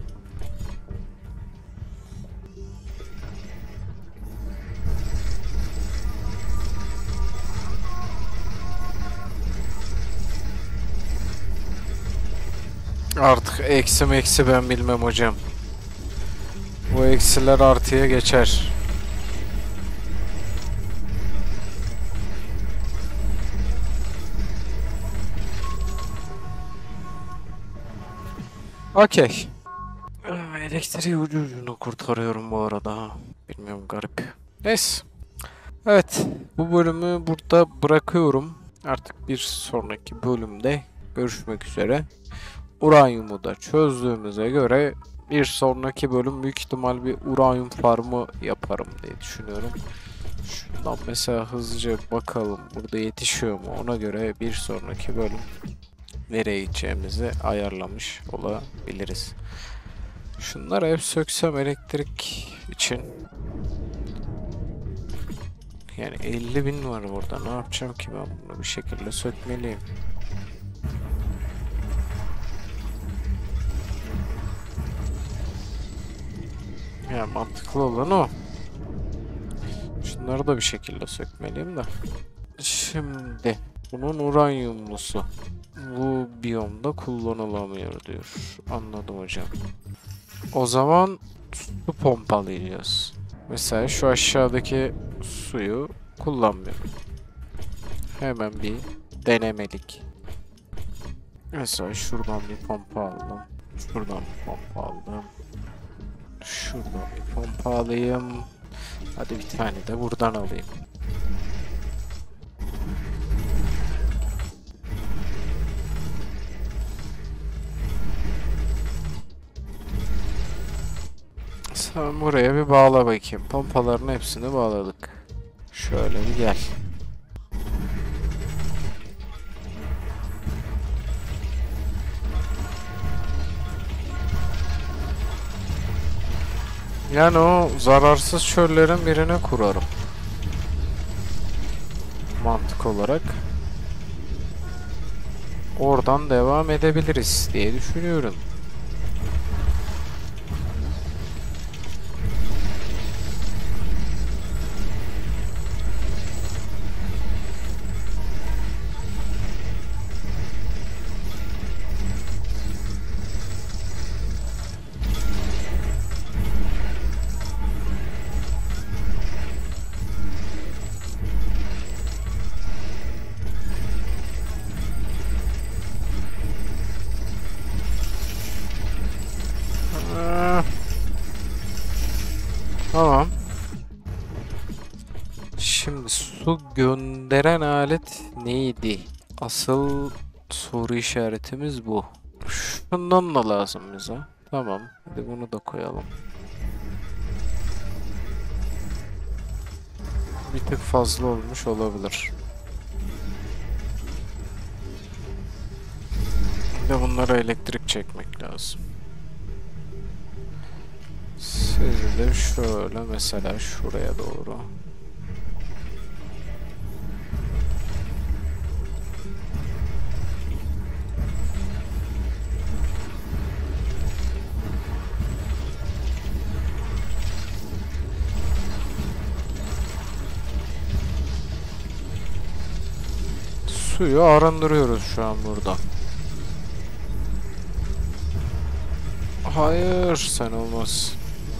Artık eksi ben bilmem hocam. Bu eksiler artıya geçer. Okey. Elektriği ucunu kurtarıyorum bu arada. Bilmiyorum, garip. Neyse. Evet. Bu bölümü burada bırakıyorum. Artık bir sonraki bölümde görüşmek üzere. Uranyumu da çözdüğümüze göre bir sonraki bölüm büyük ihtimal bir uranyum farmı yaparım diye düşünüyorum. Şundan mesela hızlıca bakalım burada yetişiyor mu? Ona göre bir sonraki bölüm nereye gideceğimizi ayarlamış olabiliriz. Şunları hep söksem elektrik için. Yani 50.000 var burada. Ne yapacağım ki ben bunu? Bir şekilde sökmeliyim. Ya mantıklı olan o. Şunları da bir şekilde sökmeliyim de. Şimdi bunun uranyumlusu. Bu biyomda kullanılamıyor diyor. Anladım hocam. O zaman su pompalayacağız. Mesela şu aşağıdaki suyu kullanmıyorum. Hemen bir denemelik. Mesela şuradan bir pompa aldım. Şuradan bir pompa aldım. Şuradan bir pompa alayım. Hadi bir tane de buradan alayım. Sen buraya bir bağla bakayım. Pompaların hepsini bağladık. Şöyle bir gel. Yani o zararsız çöllerin birine kurarım. Mantık olarak. Oradan devam edebiliriz diye düşünüyorum. Tamam. Şimdi su gönderen alet neydi? Asıl soru işaretimiz bu. Şundan da lazım bize. Tamam. Hadi bunu da koyalım. Bir tık fazla olmuş olabilir. Bir de bunlara elektrik çekmek lazım. Sizi de şöyle mesela şuraya doğru. Suyu arındırıyoruz şu an burada. Hayır, sen olmaz.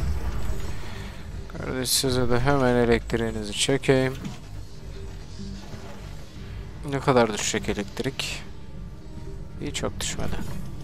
Kardeş size de hemen elektriğinizi çekeyim. Ne kadar düşecek elektrik? İyi, çok düşmedi.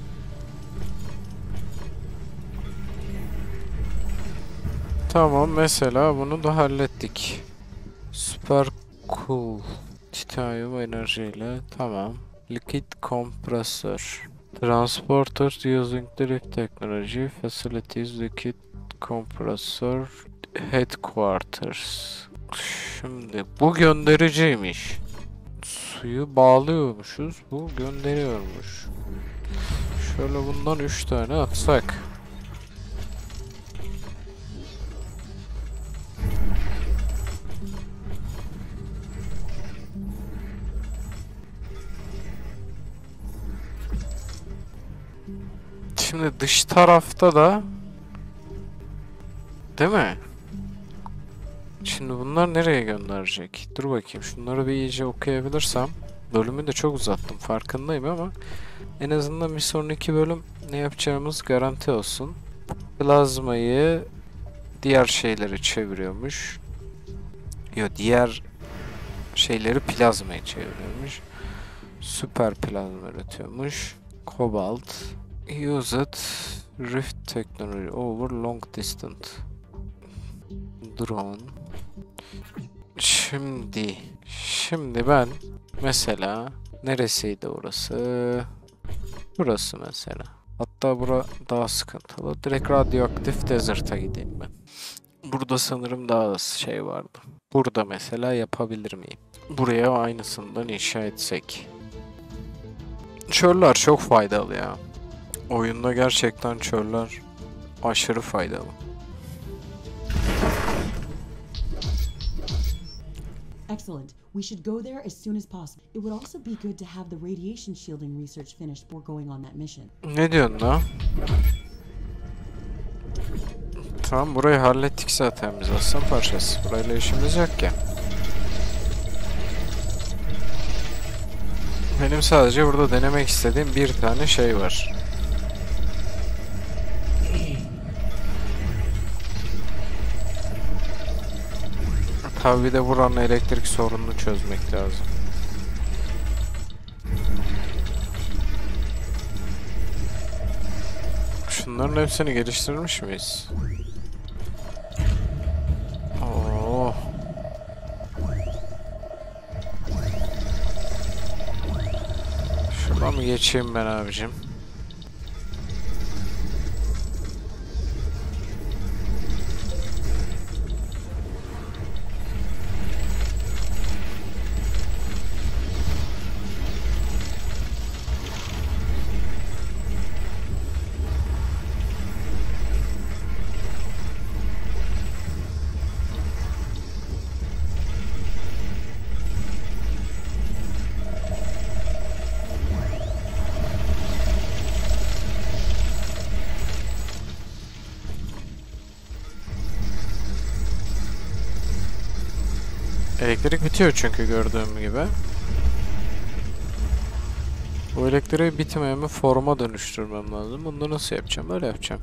Tamam, mesela bunu da hallettik. Super cool. Titanium enerjiyle tamam. Liquid compressor. Transporter using drift technology facilities liquid compressor headquarters. Şimdi bu göndericiymiş. Suyu bağlıyormuşuz. Bu gönderiyormuş. Şöyle bundan 3 tane atsak. Şimdi dış tarafta da değil mi? Şimdi bunlar nereye gönderecek? Dur bakayım, şunları bir iyice okuyabilirsem. Bölümü de çok uzattım, farkındayım ama en azından bir sonraki bölüm ne yapacağımız garanti olsun. Plazmayı diğer şeyleri çeviriyormuş. Yok, diğer şeyleri plazmaya çeviriyormuş. Süper plazma üretiyormuş. Cobalt. Use it. Rift technology over long distance. Drone. Şimdi ben mesela neresiydi orası? Burası mesela. Hatta bura daha sıkıntılı. Direkt radyoaktif desert'a gideyim ben. Burada sanırım daha az şey vardı. Burada mesela yapabilir miyim? Buraya aynısından inşa etsek. Çöller çok faydalı ya. Oyunda gerçekten çöller aşırı faydalı. Excellent. We should go there as soon as possible. It would also be good to have the radiation shielding research finished before going on that mission. Ne diyorsun lan? Tamam, burayı hallettik zaten biz, aslan parçası. Burayla işimiz yok ya. Benim sadece burada denemek istediğim bir tane şey var. Tabii bir de buranın elektrik sorununu çözmek lazım. Şunların hepsini geliştirmiş miyiz? Oo. Şuradan mı geçeyim ben abicim? Elektrik bitiyor çünkü gördüğüm gibi. Bu elektriği bitmeyemi forma dönüştürmem lazım. Bunu nasıl yapacağım? Öyle yapacağım.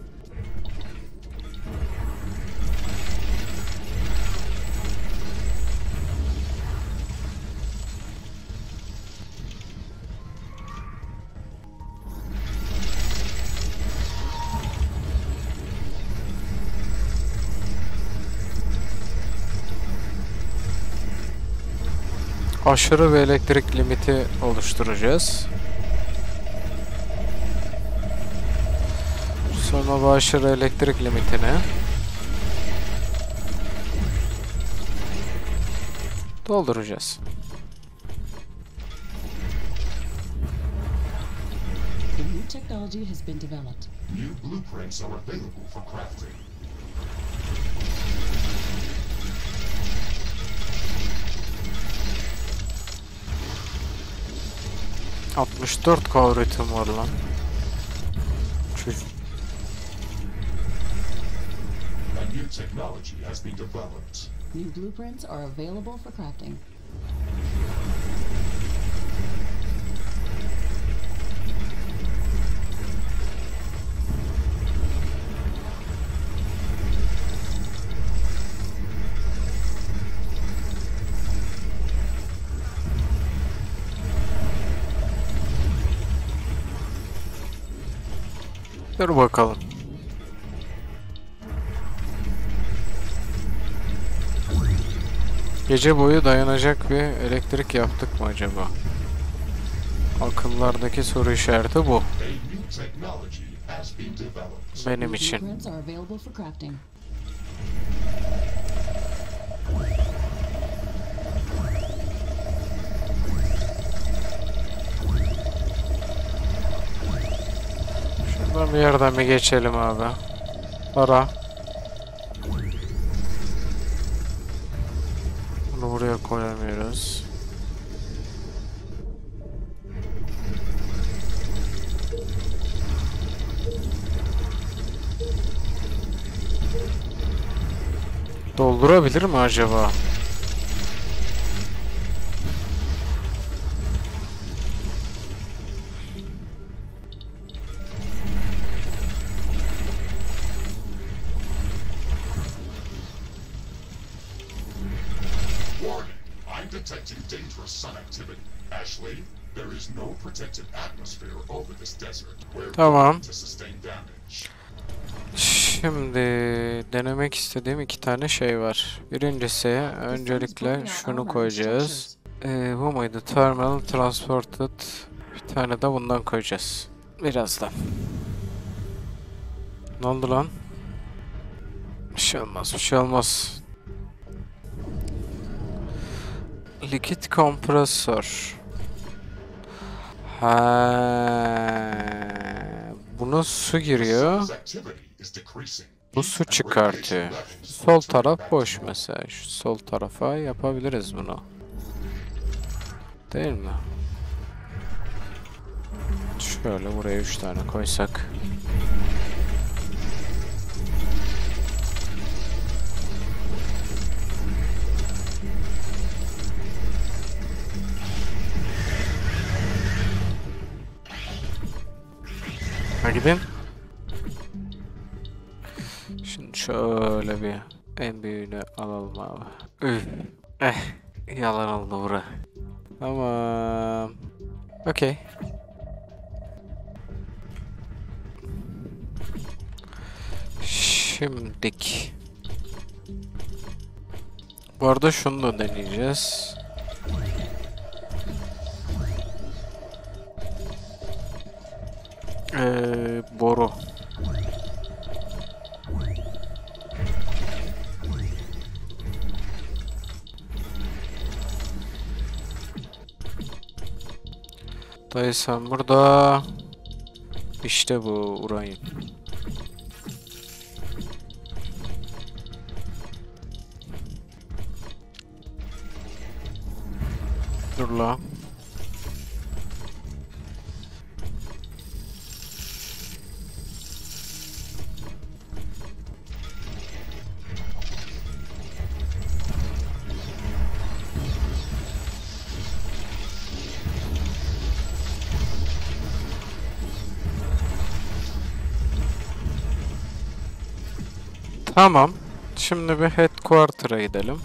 Aşırı bir elektrik limiti oluşturacağız. Sonra bu aşırı elektrik limitini dolduracağız. The new technology has been developed. New blueprints are available for crafting. ...64K üretim var lan. A new technology has been developed. New blueprints are available for crafting. Dur bakalım. Gece boyu dayanacak bir elektrik yaptık mı acaba? Akıllardaki soru işareti bu. A new technology has been developed. Benim New için. blueprints are available for crafting. Şuradan bir yerden bir geçelim abi. Para. Bunu buraya koyamıyoruz. Doldurabilir mi acaba? Warning, I'm detecting dangerous sun activity. Ashley, there is no protected atmosphere over this desert. We're Tamam. going to sustain damage. Şimdi denemek istediğim iki tane şey var. Birincisi öncelikle şunu koyacağız. Bu muydu? Terminal Transported. Bir tane de bundan koyacağız. Birazdan. Ne oldu lan? Bir şey olmaz, bir şey olmaz. Likit kompresör. Ha, buna su giriyor. Sun's activity is decreasing. Bu su çıkartıyor. Sol taraf boş mesela. Şu sol tarafa yapabiliriz bunu. Değil mi? Şöyle buraya 3 tane koysak. Ha gidin. Şimdi şöyle bir en büyüğünü alalım abi. Üf. Yalan oldu bura. Tamam. Okey. Şimdik. Bu arada şunu da deneyeceğiz. Boru. Dayı sen burada. İşte bu uranyum. Dur la. Tamam. Şimdi bir headquarter'a gidelim.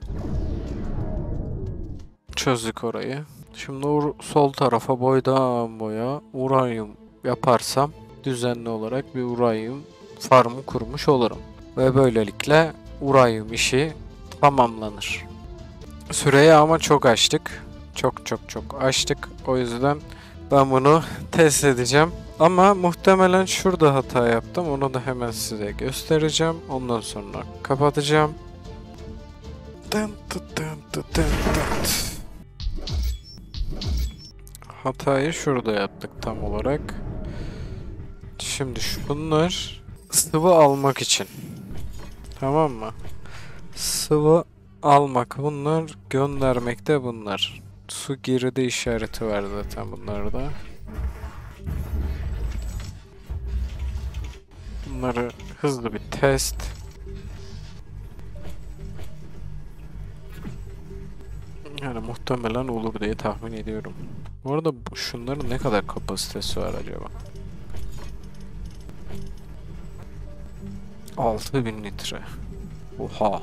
Çözdük orayı. Şimdi sol tarafa boydan boya uranyum yaparsam düzenli olarak bir uranyum farmı kurmuş olurum. Ve böylelikle uranyum işi tamamlanır. Süreyi ama çok açtık. Çok açtık. O yüzden ben bunu test edeceğim. Ama muhtemelen şurada hata yaptım. Onu da hemen size göstereceğim. Ondan sonra kapatacağım. Hatayı şurada yaptık tam olarak. Şimdi bunlar sıvı almak için. Tamam mı? Sıvı almak bunlar, göndermekte bunlar. Su girdi işareti var zaten bunlarda. Bunları hızlı bir test. Yani muhtemelen olur diye tahmin ediyorum. Bu arada şunların ne kadar kapasitesi var acaba? 6000 litre. Oha.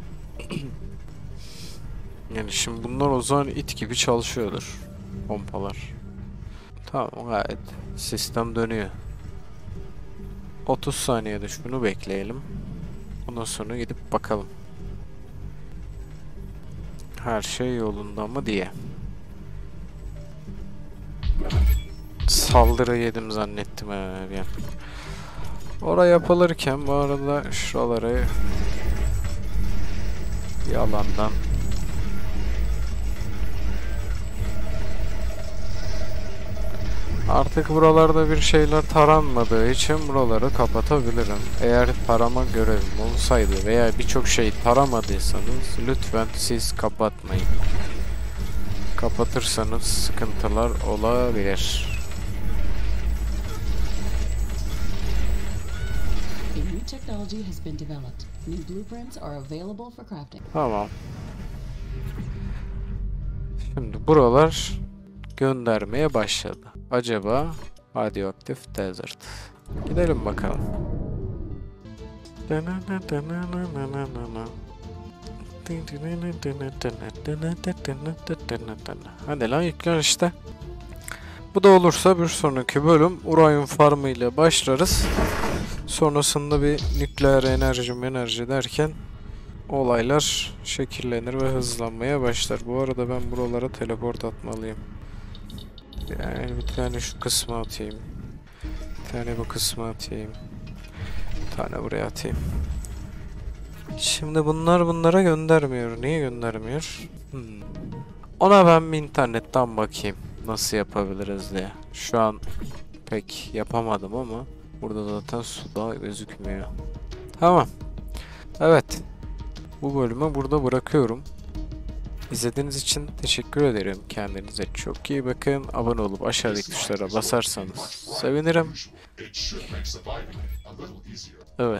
Yani şimdi bunlar o zaman it gibi çalışıyordur. Pompalar. Tamam gayet. Sistem dönüyor. 30 saniyede şunu bekleyelim. Ondan sonra gidip bakalım. Her şey yolunda mı diye. Saldırı yedim zannettim yani. Oraya yapılırken bu arada şuraları yalandan artık buralarda bir şeyler taranmadığı için buraları kapatabilirim. Eğer tarama görevim olsaydı veya birçok şey taramadıysanız lütfen siz kapatmayın. Kapatırsanız sıkıntılar olabilir. A new technology has been developed. New blueprints are available for crafting. Tamam. Şimdi buralar göndermeye başladı. Acaba radyoaktif desert. Gidelim bakalım. Hadi lan yüklen işte. Bu da olursa bir sonraki bölüm uranyum farmı ile başlarız. Sonrasında bir nükleer enerji derken olaylar şekillenir ve hızlanmaya başlar. Bu arada ben buralara teleport atmalıyım. Yani bir tane şu kısma atayım. Bir tane bu kısma atayım. Bir tane buraya atayım. Şimdi bunlar bunlara göndermiyor. Niye göndermiyor? Ona ben bir internetten bakayım. Nasıl yapabiliriz diye. Şu an pek yapamadım ama burada zaten su da gözükmüyor. Tamam. Evet. Bu bölümü burada bırakıyorum. İzlediğiniz için teşekkür ederim. Kendinize çok iyi bakın. Abone olup aşağıdaki tuşlara basarsanız sevinirim. It should make surviving a little easier. Evet.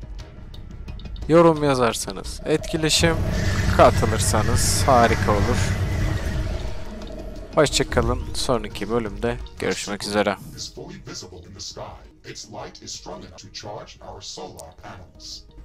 Yorum yazarsanız, etkileşim katılırsanız harika olur. Hoşçakalın. Sonraki bölümde görüşmek üzere. Is fully visible in the sky. Its light is strong enough to charge our solar panels.